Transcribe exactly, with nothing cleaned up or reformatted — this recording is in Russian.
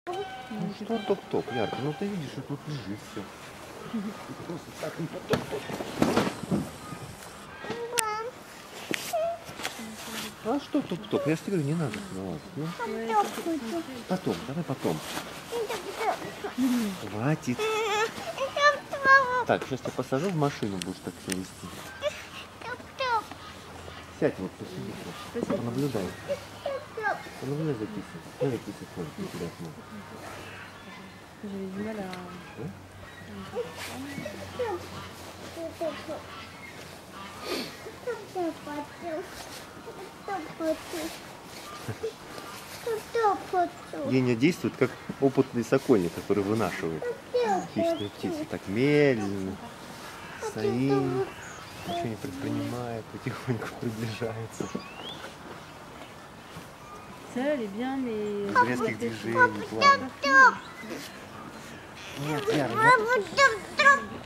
Ну что топ-топ, Ярко, ну ты видишь, что тут лежит все. Просто так не топ-топ. А что топ-топ? Я же тебе говорю, не надо. Ну, ну. Потом, давай потом. Хватит. Так, сейчас я посажу в машину, будешь так себя вести. Сядь вот посиди просто. Понаблюдай. Понаблюдай за кисой. Смотри, киса смотрит на тебя смотрит. J'avais du mal à... Геня действует как опытный сокольник, который вынашивает хищные птицы. Так медленно стоит, ничего не предпринимает, потихоньку приближается. Seul et bien, mais... Без резких движений, плавно. Нет, Яра, нет.